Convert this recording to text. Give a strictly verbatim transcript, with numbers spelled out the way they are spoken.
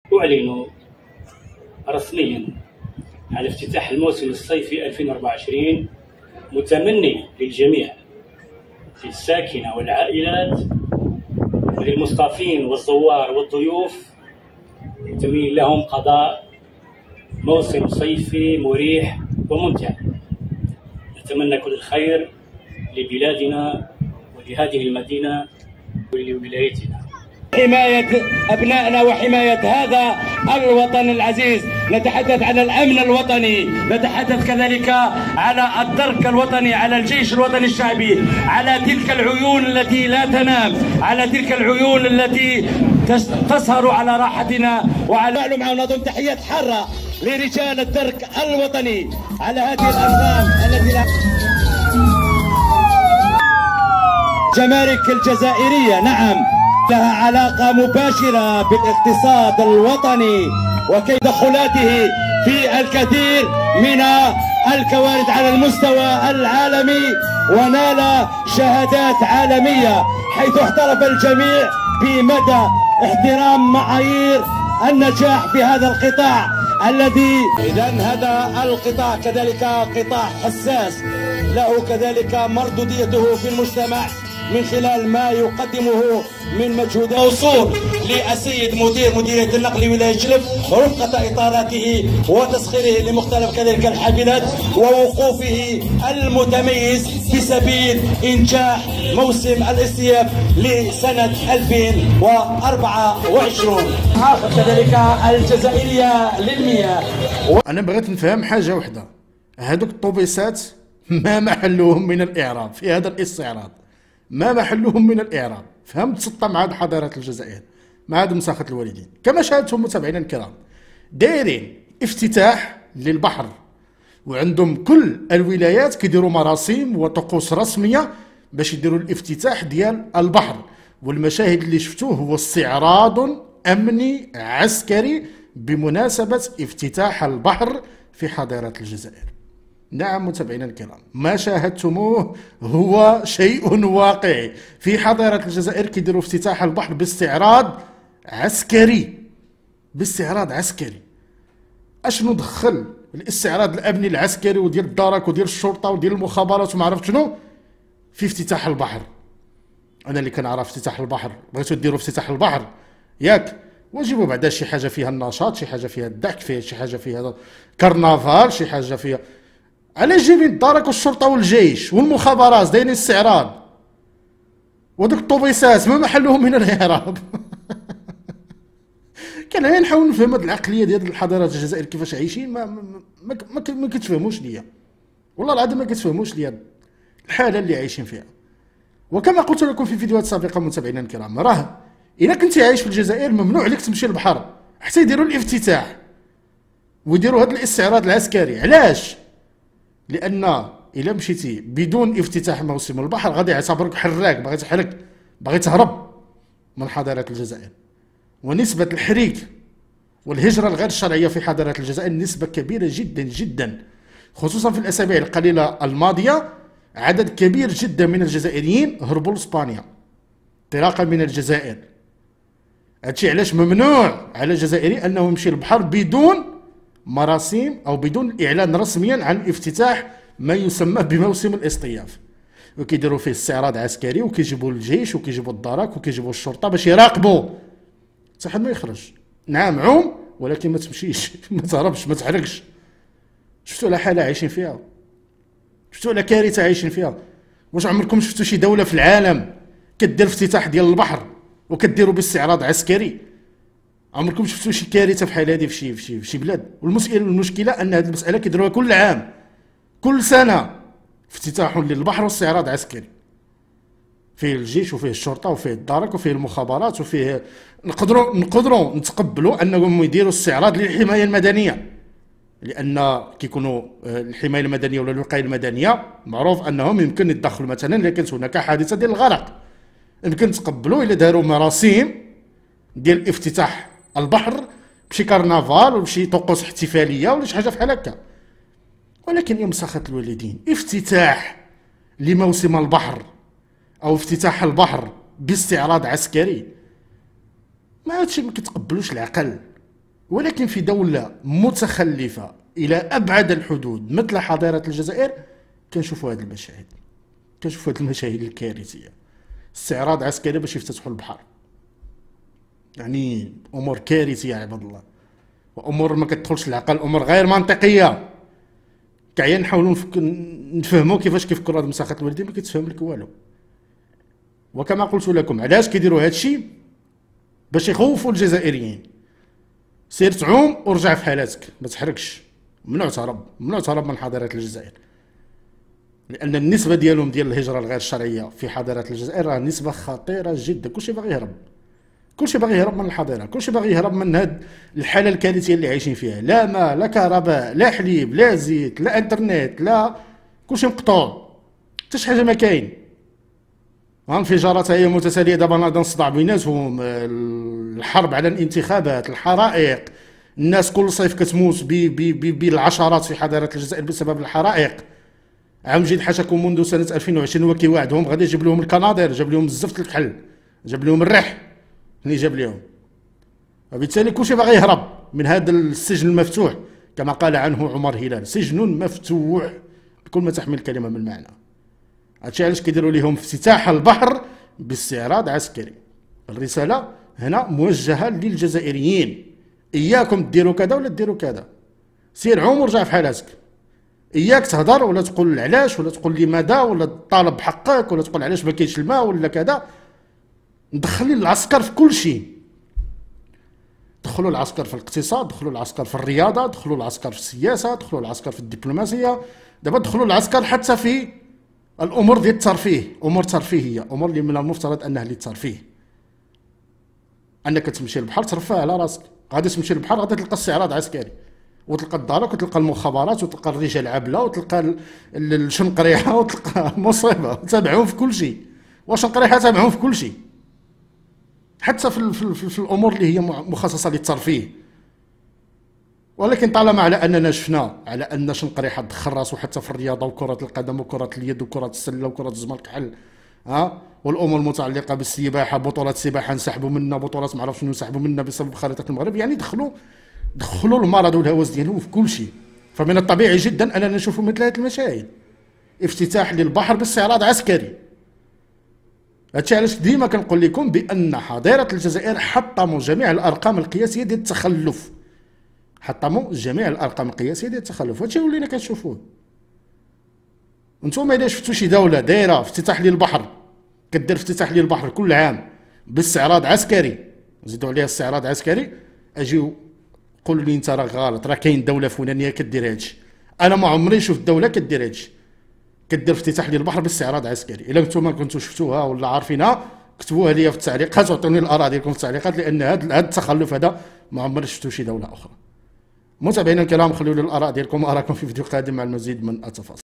أعلن رسميا على افتتاح الموسم الصيفي ألفين وأربعة وعشرين، متمني للجميع في الساكنة والعائلات وللمصطافين والزوار والضيوف، متمني لهم قضاء موسم صيفي مريح وممتع. نتمنى كل الخير لبلادنا ولهذه المدينة ولولايتنا. حماية أبنائنا وحماية هذا الوطن العزيز، نتحدث عن الأمن الوطني، نتحدث كذلك على الدرك الوطني، على الجيش الوطني الشعبي، على تلك العيون التي لا تنام، على تلك العيون التي تسهر على راحتنا وعلى معه. نضم تحيات حارة لرجال الدرك الوطني على هذه الأنظام التي لا جمارك الجزائرية، نعم لها علاقة مباشرة بالاقتصاد الوطني وتدخلاته في الكثير من الكوارث على المستوى العالمي، ونال شهادات عالمية حيث احترف الجميع بمدى احترام معايير النجاح في هذا القطاع الذي إذا هذا القطاع كذلك قطاع حساس له كذلك مردوديته في المجتمع من خلال ما يقدمه من مجهودات. موصول للسيد مدير مديرية النقل ولاية جلب رفقة إطاراته وتسخيره لمختلف كذلك الحافلات ووقوفه المتميز في سبيل إنجاح موسم الاصطياف لسنة ألفين وأربعة وعشرين. آخر كذلك الجزائرية للمياه. أنا بغيت نفهم حاجة واحدة، هذوك الطوبيسات ما محلهم من الإعراب في هذا الاستعراض؟ ما محلهم من الإعراب؟ فهمت سطة مع هذه حضارة الجزائر، مع هذه مساخة الوالدين. كما شاهدتم متابعينا الكرام، دايرين افتتاح للبحر، وعندهم كل الولايات كيديروا مراسيم وطقوس رسمية باش يديروا الافتتاح ديال البحر، والمشاهد اللي شفتوه هو استعراض أمني عسكري بمناسبة افتتاح البحر في حضارة الجزائر. نعم متابعينا الكرام، ما شاهدتموه هو شيء واقعي في حضارة الجزائر، كيديروا افتتاح البحر باستعراض عسكري، باستعراض عسكري. اشنو دخل الاستعراض الامني العسكري وديال الدرك وديال الشرطة وديال المخابرات وما عرفت شنو في افتتاح البحر؟ انا اللي كنعرف افتتاح البحر، بغيتو ديروا افتتاح البحر ياك، وجيبوا بعدا شي حاجة فيها النشاط، شي حاجة فيها الضحك، فيها شي حاجة فيها كرنفال، شي حاجة فيها. علاش جايبين الدرك والشرطه والجيش والمخابرات دايرين استعراض، ودوك الطوبيسات ما محلهم من الاعراب؟ كان غير نحاول نفهم هاد العقليه ديال الحضارات الجزائر كيفاش عايشين، ما ما, ما, ما, ما كتفهموش ليا، والله العظيم ما كتفهموش ليا الحاله اللي عايشين فيها. وكما قلت لكم في فيديوهات سابقه متابعينا الكرام، راه الا كنتي عايش في الجزائر ممنوع عليك تمشي للبحر حتى يديروا الافتتاح ويديروا هذا الاستعراض العسكري. علاش؟ لان الا مشيتي بدون افتتاح موسم البحر غادي يعتبروك حراك باغي تحرق، باغي تهرب من حضاره الجزائر. ونسبه الحريق والهجره الغير الشرعيه في حضاره الجزائر نسبه كبيره جدا جدا، خصوصا في الاسابيع القليله الماضيه عدد كبير جدا من الجزائريين هربوا لاسبانيا انطلاقا من الجزائر. هادشي علاش ممنوع على الجزائري انه يمشي للبحر بدون مراسيم او بدون اعلان رسميا عن افتتاح ما يسمى بموسم الاصطياف، وكيديروا فيه استعراض عسكري وكيجيبوا الجيش وكيجيبوا الدرك وكيجيبوا الشرطه باش يراقبوا حتى حد ما يخرج. نعم عوم ولكن ما تمشيش، ما تهربش، ما تحرقش. شفتوا على حاله عايشين فيها؟ شفتوا على كارثه عايشين فيها؟ واش عمركم شفتوا شي دوله في العالم كدير افتتاح ديال البحر وكديروا باستعراض عسكري؟ عمركم شفتوا شي كارثه بحال هذه في شي في شي في شي بلاد؟ والمشكله المشكله ان هذه المساله كيديروها كل عام، كل سنه افتتاح للبحر واستعراض عسكري، فيه الجيش وفيه الشرطه وفيه الدرك وفيه المخابرات وفيه. نقدروا نقدروا نتقبلوا انهم يديروا استعراض للحمايه المدنيه، لان كيكونوا الحمايه المدنيه ولا الوقايه المدنيه معروف انهم يمكن يتدخلوا. مثلا اذا كانت هناك حادثه ديال الغرق يمكن نتقبلوا الا داروا مراسيم ديال افتتاح البحر بشي كرنفال ولا بشي طقوس احتفاليه ولا شي حاجه بحال هكا. ولكن يا مساخة الوالدين، افتتاح لموسم البحر او افتتاح البحر باستعراض عسكري، ما هادشي ما كيتقبلوش العقل. ولكن في دولة متخلفة إلى أبعد الحدود مثل حضارة الجزائر كنشوفوا هذه المشاهد، كنشوفوا هذه المشاهد الكارثية. استعراض عسكري باش يفتتحوا البحر، يعني أمور كارثية يا عباد الله، وأمور ما كتدخلش العقل، أمور غير منطقية. كاع نحاولوا نفهموا كيفاش كيفكروا هاد المساخات الوالدين، ما كيتفهم لك والو. وكما قلت لكم علاش كيديروا هادشي؟ باش يخوفوا الجزائريين. سير تعوم ورجع في حالاتك، ما تحركش، ممنوع تهرب، ممنوع تهرب من حضارة الجزائر، لأن النسبة ديالهم ديال الهجرة الغير الشرعية في حضارة الجزائر راه نسبة خطيرة جدا. كلشي باغي يهرب، كلشي باغي يهرب من الحضارة، كلشي باغي يهرب من هاد الحالة الكارثية اللي عايشين فيها. لا ماء، لا كهرباء، لا حليب، لا زيت، لا انترنت، لا، كلشي مقطوع، حتى شي حاجة ما كاين. انفجارات هي متتالية دابا ناض نصدع بيناتهم، الحرب على الانتخابات، الحرائق، الناس كل صيف كتموت بالعشرات في حضارة الجزائر بسبب الحرائق. عام جديد حاشاكم منذ سنة ألفين وعشرين هو كيوعدهم غادي يجيب لهم الكناضر، جاب لهم الزفت الكحل، جاب لهم الريح اللي جاب لهم. وبالتالي كلشي باغي يهرب من هذا السجن المفتوح كما قال عنه عمر هلال، سجن مفتوح بكل ما تحمل الكلمة من معنى. هادشي علاش كيديروا لهم افتتاح البحر باستعراض عسكري. الرسالة هنا موجهة للجزائريين، إياكم ديروا كذا ولا ديروا كذا، سير عوم ورجع في حالاتك. إياك تهضر ولا تقول علاش ولا تقول لماذا ولا تطالب بحقك ولا تقول علاش ما كاينش الماء ولا كذا. ندخل العسكر في كل شيء، دخلوا العسكر في الاقتصاد، دخلوا العسكر في الرياضة، دخلوا العسكر في السياسة، دخلوا العسكر في الدبلوماسية، دابا دخلوا العسكر حتى في الأمور ديال الترفيه، أمور ترفيهية، أمور اللي من المفترض أنها للترفيه. أنك تمشي للبحر ترفه على راسك، غادي تمشي للبحر غادي تلقى استعراض عسكري، وتلقى الدارك وتلقى المخابرات وتلقى الرجال عبله وتلقى الشنقريحه وتلقى مصيبه، تابعهم في كل شيء، وشنقريحه تابعهم في كل شيء، حتى في, في, في, في الامور اللي هي مخصصه للترفيه. ولكن طالما على اننا شفنا على ان شنقريحه دخل راسو حتى في الرياضه وكره القدم وكره اليد وكره السله وكره الزمر الكحل، ها، والامور المتعلقه بالسباحه، بطولات السباحه نسحبوا منا، بطولات ما عرف شنو نسحبوا منا بسبب خريطه المغرب، يعني دخلوا دخلوا المرض والهوس ديالهم في كل شيء. فمن الطبيعي جدا اننا نشوف مثل هذه المشاهد، افتتاح للبحر باستعراض عسكري. هادشي علاش ديما كنقول لكم بان حضاره الجزائر حطموا جميع الارقام القياسيه ديال التخلف، حطموا جميع الارقام القياسيه ديال التخلف، هادشي ولينا كنشوفوه. نتوما الا شفتوا شي دوله دايره افتتاح للبحر، كدير افتتاح للبحر كل عام باستعراض عسكري، زيدوا عليها استعراض عسكري، اجيو قولوا لي انت راه غلط، راه كاين دوله فلانيه كدير هادشي. انا ما عمري شفت دوله كدير هادشي، كدير افتتاح للبحر باستعراض عسكري. الا نتوما كنتوا شفتوها ولا عارفينها كتبوها لي في التعليقات وعطوني الاراء ديالكم في التعليقات، لان هذا التخلف هذا ما عمري شفتو شي دوله اخرى. متابعينا الكرام، خليوا لي الاراء ديالكم، اراكم في فيديو قادم مع المزيد من التفاصيل.